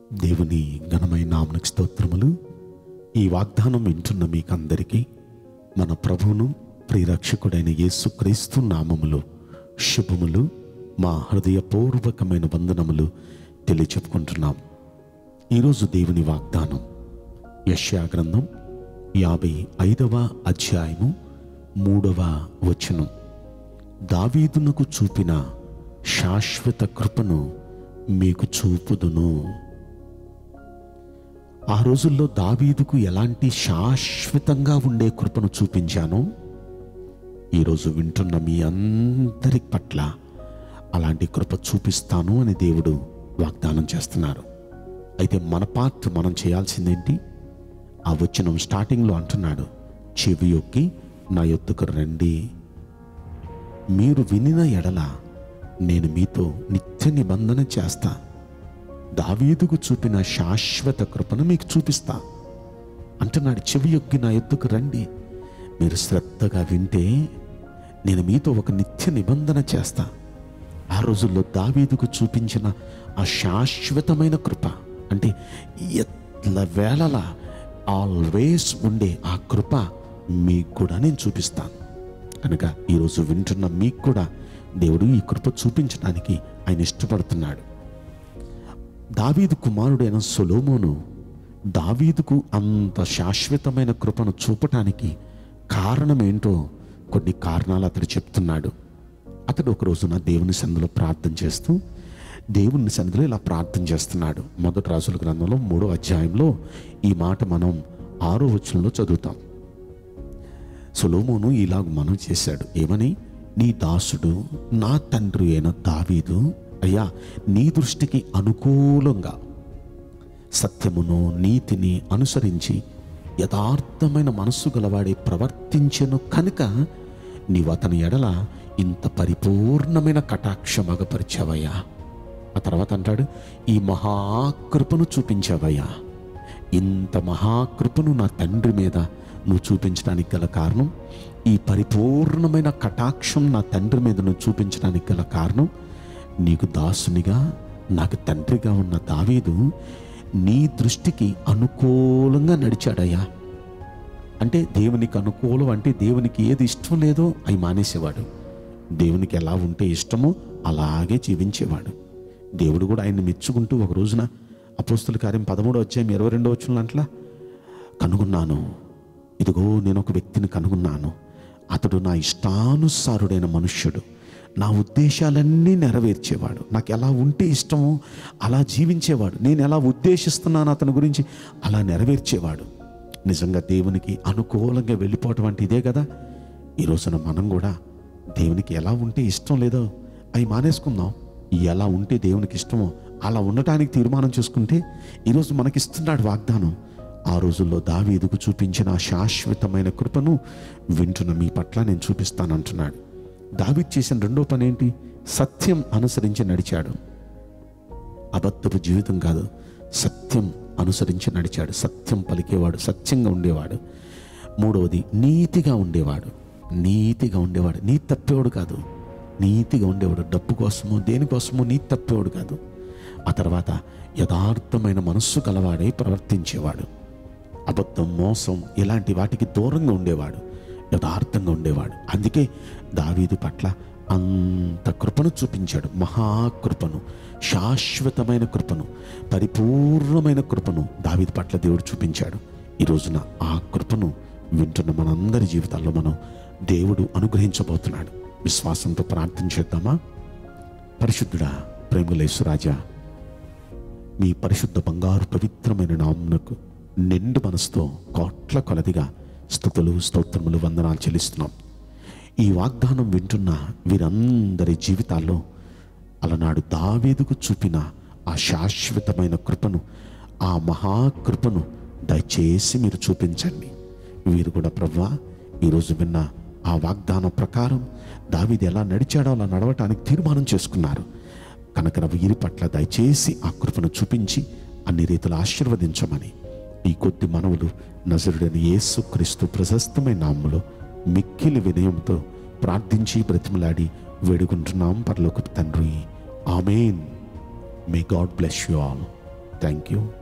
దేవుని ఘనమైన నామమునకు స్తోత్రములు. ఈ వాగ్దానం వింటున్న మీకందరికీ మన ప్రభువును ప్రియరక్షకుడైన యేసుక్రీస్తు నామములో శుభములు, మా హృదయపూర్వకమైన వందనములు తెలియచెప్పుకుంటున్నాం. ఈరోజు దేవుని వాగ్దానం యెషయా గ్రంథం 55వ అధ్యాయము 3వ వచనం. దావీదునకు చూపిన శాశ్వత కృపను మీకు చూపుదును. ఆ రోజుల్లో దావీదుకు ఎలాంటి శాశ్వతంగా ఉండే కృపను చూపించానో ఈరోజు వింటున్న మీ అందరి పట్ల అలాంటి కృప చూపిస్తాను అని దేవుడు వాగ్దానం చేస్తున్నారు. అయితే మన పార్ట్ మనం చేయాల్సిందేంటి? ఆ వచనం స్టార్టింగ్లో అంటున్నాడు, చెవియొక్కి నా యొద్దకు రండి, మీరు వినిన ఎడల నేను మీతో నిత్య నిబంధన చేస్తా. దావీదుకు చూపిన శాశ్వత కృపను మీకు చూపిస్తా అంటున్నాడు. చెవియొగ్గి నా యొద్దకు రండి, మీరు శ్రద్ధగా వింటే నేను మీతో ఒక నిత్య నిబంధన చేస్తా. ఆ రోజుల్లో దావీదుకు చూపించిన ఆ శాశ్వతమైన కృప అంటే ఎట్ల వేళలా ఆల్వేస్ ఉండే ఆ కృప మీకు కూడా నేను చూపిస్తాను. కనుక ఈరోజు వింటున్న మీకు కూడా దేవుడు ఈ కృప చూపించడానికి ఆయన ఇష్టపడుతున్నాడు. దావీదు కుమారుడైన సొలొమోను దావీదుకు అంత శాశ్వతమైన కృపను చూపటానికి కారణం ఏంటో కొన్ని కారణాలు అతడు చెప్తున్నాడు. అతడు ఒక రోజున దేవుని సన్నిధిలో ప్రార్థన చేస్తూ దేవుని సన్నిధిలో ఇలా ప్రార్థన చేస్తున్నాడు. మొదటి రాజుల గ్రంథంలో 3వ అధ్యాయంలో ఈ మాట మనం 6వ వచనంలో చదువుతాం. సొలొమోను ఇలాగ మనం చేశాడు, ఏమని? నీ దాసుడు నా తండ్రి అయిన దావీదు అయ్యా, నీ దృష్టికి అనుకూలంగా సత్యమును నీతిని అనుసరించి యథార్థమైన మనస్సు గలవాడే ప్రవర్తించెను కనుక నీవు అతని ఎడల ఇంత పరిపూర్ణమైన కటాక్షం అగపరిచావయ్యా. ఆ తర్వాత అంటాడు, ఈ మహాకృపను చూపించావయ్యా. ఇంత మహాకృపను నా తండ్రి మీద నువ్వు చూపించడానికి గల కారణం, ఈ పరిపూర్ణమైన కటాక్షం నా తండ్రి మీద నువ్వు చూపించడానికి గల కారణం, నీకు దాసునిగా నాకు తండ్రిగా ఉన్న దావీదు నీ దృష్టికి అనుకూలంగా నడిచాడయ్యా. అంటే దేవునికి అనుకూలం అంటే దేవునికి ఏది ఇష్టం లేదో అవి మానేసేవాడు. దేవునికి ఎలా ఉంటే ఇష్టమో అలాగే జీవించేవాడు. దేవుడు కూడా ఆయన్ని మెచ్చుకుంటూ ఒక రోజున అపోస్తుల కార్యం 13వ అధ్యాయం 22వ వచనంలో అంట్లా, కనుగొన్నాను, ఇదిగో నేను ఒక వ్యక్తిని కనుగొన్నాను, అతడు నా ఇష్టానుసారుడైన మనుష్యుడు, నా ఉద్దేశాలన్నీ నెరవేర్చేవాడు, నాకు ఎలా ఉంటే ఇష్టమో అలా జీవించేవాడు, నేను ఎలా ఉద్దేశిస్తున్నాను అతని గురించి అలా నెరవేర్చేవాడు. నిజంగా దేవునికి అనుకూలంగా వెళ్ళిపోవటం అంటే ఇదే కదా. ఈ రోజున మనం కూడా దేవునికి ఎలా ఉంటే ఇష్టం లేదో అవి మానేసుకుందాం. ఎలా ఉంటే దేవునికి ఇష్టమో అలా ఉండటానికి తీర్మానం చేసుకుంటే ఈరోజు మనకిస్తున్నాడు వాగ్దానం. ఆ రోజుల్లో దావీదుకు చూపించిన శాశ్వతమైన కృపను వింటున్న మీ పట్ల నేను చూపిస్తానంటున్నాడు. దావీదు చేసిన రెండో పని ఏంటి? సత్యం అనుసరించి నడిచాడు. అబద్ధపు జీవితం కాదు, సత్యం అనుసరించి నడిచాడు. సత్యం పలికేవాడు, సత్యంగా ఉండేవాడు. మూడవది నీతిగా ఉండేవాడు. నీతిగా ఉండేవాడు, నీతి తప్పేవాడు కాదు, నీతిగా ఉండేవాడు. డబ్బు కోసమో దేనికోసమో నీతి తప్పేవాడు కాదు. ఆ తర్వాత యథార్థమైన మనస్సు గలవాడై ప్రవర్తించేవాడు. అబద్ధం, మోసం ఇలాంటి వాటికి దూరంగా ఉండేవాడు, యథార్థంగా ఉండేవాడు. అందుకే దావీదు పట్ల అంత కృపను చూపించాడు. మహాకృపను, శాశ్వతమైన కృపను, పరిపూర్ణమైన కృపను దావీదు పట్ల దేవుడు చూపించాడు. ఈ రోజున ఆ కృపను వింటున్న మనందరి జీవితాల్లో మనం దేవుడు అనుగ్రహించబోతున్నాడు. విశ్వాసంతో ప్రార్థన చేద్దామా? పరిశుద్ధుడా, ప్రేమగల యేసురాజా, మీ పరిశుద్ధ బంగారు పవిత్రమైన నామమునకు నిండు మనసుతో కోట్ల కొలదిగా స్తుతులు, స్తోత్రములు, వందనాలు చెల్లిస్తున్నాం. ఈ వాగ్దానం వింటున్న వీరందరి జీవితాల్లో అలనాడు దావీదుకు చూపిన ఆ శాశ్వతమైన కృపను, ఆ మహాకృపను దయచేసి మీరు చూపించండి. వీరు కూడా ప్రభువా ఈరోజు విన్న ఆ వాగ్దానం ప్రకారం దావీదు ఎలా నడిచాడో అలా నడవటానికి తీర్మానం చేసుకున్నారు కనుక వీరి పట్ల దయచేసి ఆ కృపను చూపించి అన్ని రీతులు ఆశీర్వదించమని ఈ కొద్ది మనవులు నజరుడైన యేసుక్రీస్తు ప్రశస్తమైన నామములో మిక్కిలి వినయంతో ప్రార్థించి బ్రతిమలాడి వేడుకుంటున్నాం పరలోకపు తండ్రి. ఆమేన్. May God bless you all. Thank you.